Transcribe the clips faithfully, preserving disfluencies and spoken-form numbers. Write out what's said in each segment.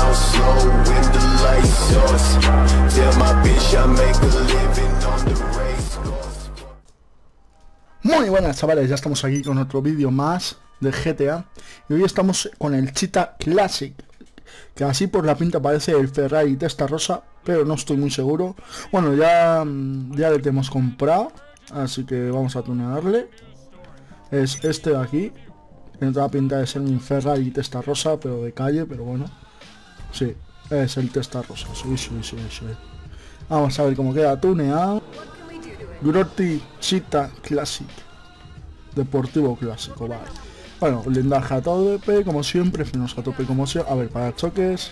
down slow when the lights off. Tell my bitch I make a living on the race course. Muy buenas chavales, ya estamos aquí con otro vídeo más de G T A. Y hoy estamos con el Cheetah Classic, que así por la pinta parece el Ferrari Testarossa, pero no estoy muy seguro. Bueno, ya, ya le hemos comprado, así que vamos a tunearle. Es este de aquí, que no te da pinta de ser un Ferrari Testarossa, pero de calle, pero bueno. Sí, es el Testarossa, sí, sí, sí, sí. Vamos a ver cómo queda tuneado. Grotti Cheetah Classic, deportivo clásico, vale. Bueno, blindaje a tope, como siempre, frenos a tope como siempre. A ver, para choques.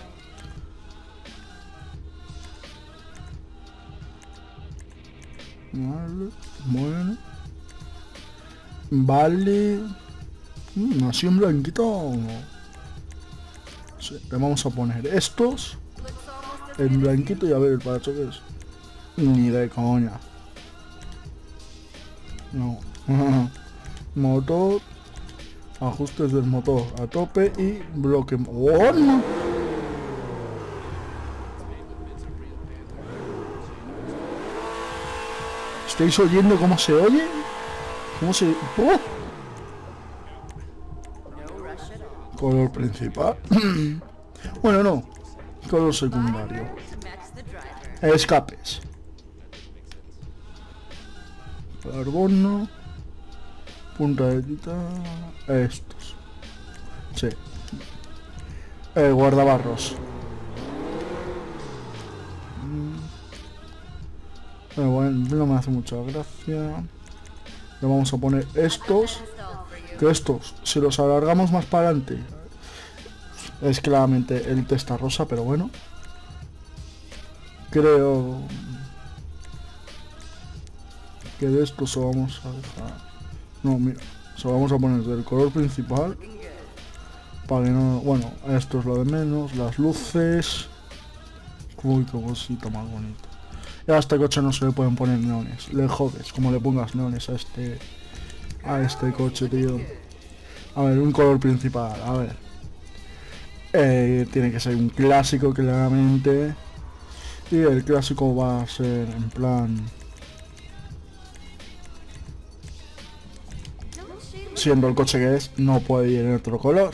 Vale, bueno. Vale. Mm, así en blanquito. Sí, le vamos a poner estos en blanquito y a ver el parachoques. Ni de coña. No. Motor. Ajustes del motor a tope y bloque. ¡Oh, no! ¿Estáis oyendo cómo se oye? ¿Cómo se...? ¡Oh! Color principal. Bueno, no. Color secundario. Escapes. Carbono. Punta de titanio. Estos. Sí. Eh, guardabarros. Eh, bueno, no me hace mucha gracia. Le vamos a poner estos. Que estos, si los alargamos más para adelante, es claramente el Testarossa, pero bueno. Creo que de estos se vamos a dejar. No, mira, se lo vamos a poner del color principal. Para que no... Bueno, esto es lo de menos. Las luces. Uy, qué cosita más bonita. Y a este coche no se le pueden poner neones. Le jodes, como le pongas neones a este... A este coche, tío. A ver, un color principal, a ver. Eh, tiene que ser un clásico, claramente. Y el clásico va a ser en plan... Siendo el coche que es, no puede ir en otro color.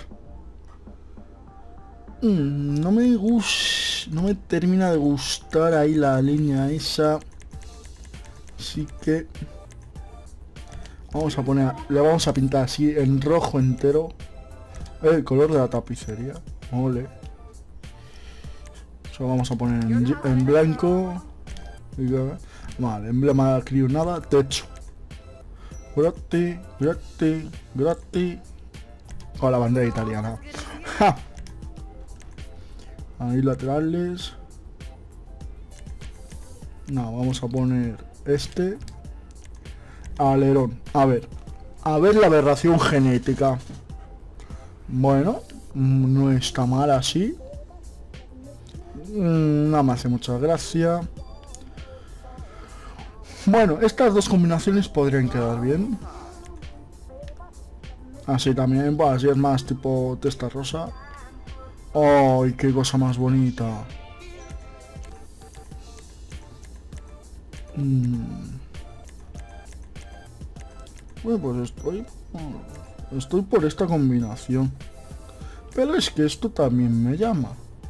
Mm, no me gusta, no me termina de gustar ahí la línea esa. Así que vamos a poner, le vamos a pintar así en rojo entero. El color de la tapicería. Ole. Eso lo vamos a poner en, en blanco. Vale, emblema de crew nada, techo. Grotti, Grotti, Grotti. Con la bandera italiana. ¡Ja! Ahí laterales. No, vamos a poner este. Alerón. A ver. A ver la aberración genética. Bueno, no está mal así. Nada me hace mucha gracia. Bueno, estas dos combinaciones podrían quedar bien. Así también, pues así es más tipo Testarossa. ¡Ay, qué cosa más bonita! Mm. Bueno, pues estoy... Estoy por esta combinación. Pero es que esto también me llama.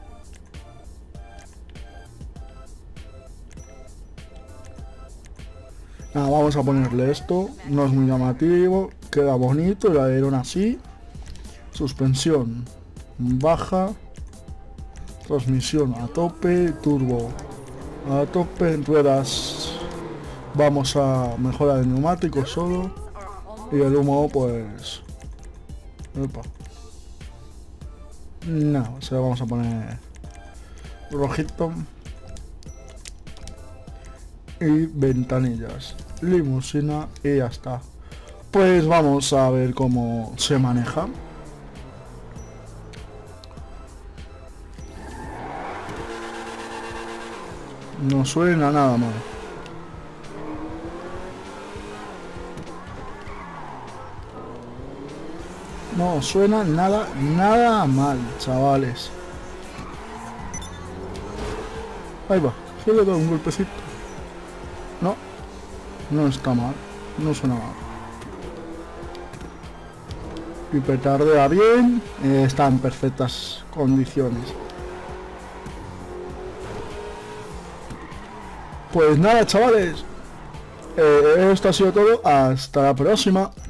Nada, vamos a ponerle esto, no es muy llamativo, queda bonito, el alerón así, suspensión baja, transmisión a tope, turbo a tope, ruedas, vamos a mejorar el neumático solo, y el humo pues... Opa. No, se lo vamos a poner rojito. Y ventanillas, limusina y ya está. Pues vamos a ver cómo se maneja. No suena nada mal. No suena nada, nada mal, chavales. Ahí va, se le da un golpecito. No, no está mal, no suena mal. Y petardea bien, eh, está en perfectas condiciones. Pues nada, chavales, eh, esto ha sido todo, hasta la próxima.